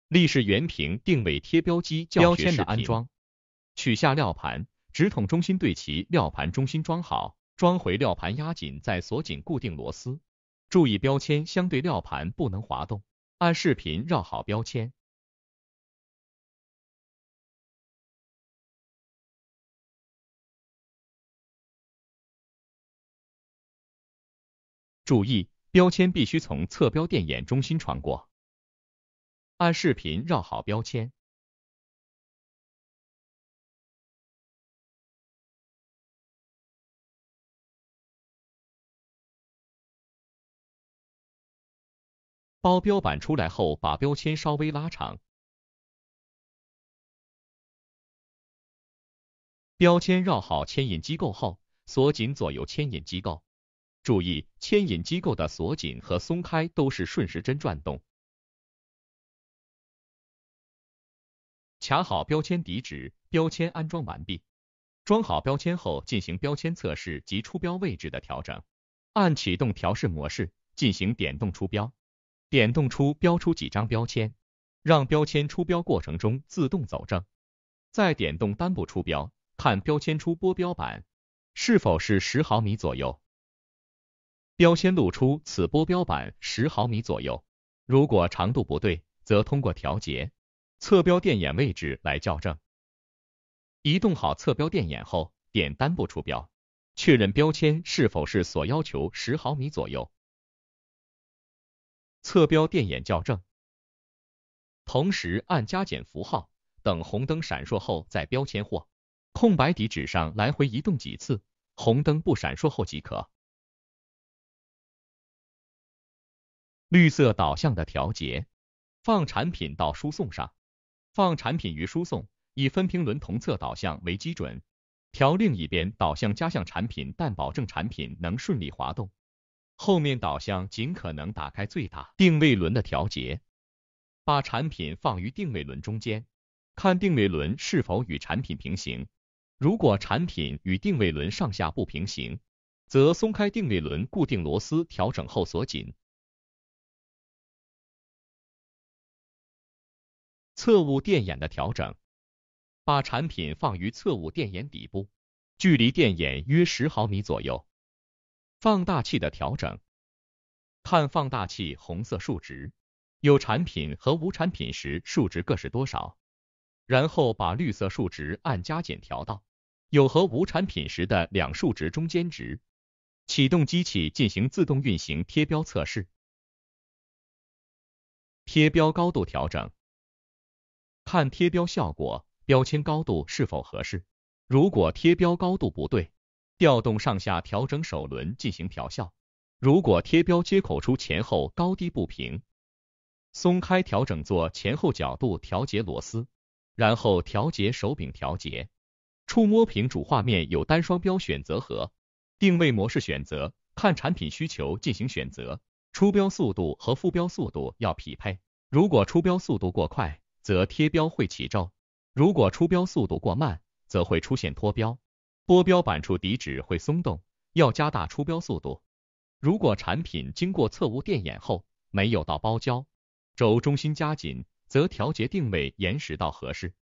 历史原屏定位贴标机教学视频。取下料盘，直筒中心对齐料盘中心装好，装回料盘压紧，再锁紧固定螺丝。注意标签相对料盘不能滑动。按视频绕好标签。注意，标签必须从侧标电眼中心穿过。按视频绕好标签。包标板出来后，把标签稍微拉长。标签绕好牵引机构后，锁紧左右牵引机构。注意，牵引机构的锁紧和松开都是顺时针转动。卡好标签底纸，标签安装完毕。装好标签后，进行标签测试及出标位置的调整。按启动调试模式，进行点动出标。点动出标出几张标签，让标签出标过程中自动走正。再点动单步出标，看标签出拨标板是否是10毫米左右。标签露出此拨标板10毫米左右，如果长度不对，则通过调节侧标电眼位置来校正。移动好侧标电眼后，点单步出标，确认标签是否是所要求10毫米左右。侧标电眼校正，同时按加减符号，等红灯闪烁后在标签或空白底纸上来回移动几次，红灯不闪烁后即可。绿色导向的调节，放产品到输送上，放产品于输送，以分屏轮同侧导向为基准，调另一边导向加向产品，但保证产品能顺利滑动。后面导向尽可能打开最大定位轮的调节，把产品放于定位轮中间，看定位轮是否与产品平行。如果产品与定位轮上下不平行，则松开定位轮固定螺丝，调整后锁紧。侧物电眼的调整，把产品放于侧物电眼底部，距离电眼约10毫米左右。放大器的调整，看放大器红色数值，有产品和无产品时数值各是多少，然后把绿色数值按加减调到有和无产品时的两数值中间值。启动机器进行自动运行贴标测试。贴标高度调整，看贴标效果，标签高度是否合适。如果贴标高度不对，调动上下调整手轮进行调校。如果贴标接口处前后高低不平，松开调整做前后角度调节螺丝，然后调节手柄调节。触摸屏主画面有单双标选择和定位模式选择，看产品需求进行选择。出标速度和副标速度要匹配，如果出标速度过快，则贴标会起皱；如果出标速度过慢，则会出现脱标。拨标板处底纸会松动，要加大出标速度。如果产品经过侧物电眼后没有到包胶，轴中心加紧，则调节定位延时到合适。